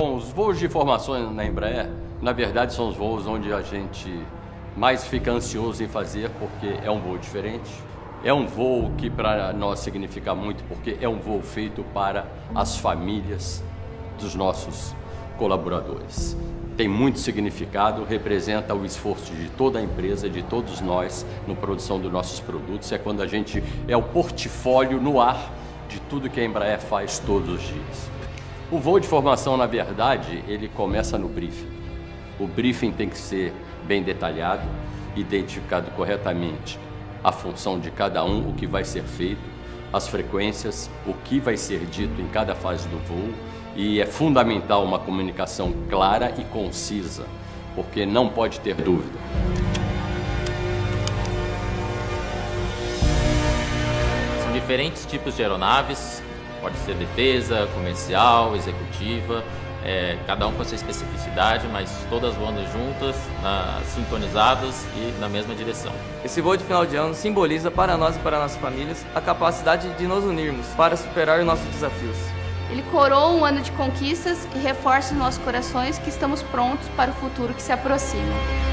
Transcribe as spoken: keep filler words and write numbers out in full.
Bom, os voos de formação na Embraer, na verdade, são os voos onde a gente mais fica ansioso em fazer, porque é um voo diferente. É um voo que para nós significa muito, porque é um voo feito para as famílias dos nossos colaboradores. Tem muito significado, representa o esforço de toda a empresa, de todos nós, na produção dos nossos produtos. É quando a gente é o portfólio no ar de tudo que a Embraer faz todos os dias. O voo de formação, na verdade, ele começa no briefing. O briefing tem que ser bem detalhado, identificado corretamente a função de cada um, o que vai ser feito, as frequências, o que vai ser dito em cada fase do voo, e é fundamental uma comunicação clara e concisa, porque não pode ter dúvida. São diferentes tipos de aeronaves, pode ser defesa, comercial, executiva, É, cada um com a sua especificidade, mas todas voando juntas, na, sintonizadas e na mesma direção. Esse voo de final de ano simboliza para nós e para nossas famílias a capacidade de nos unirmos para superar os nossos desafios. Ele coroa um ano de conquistas e reforça em nossos corações que estamos prontos para o futuro que se aproxima.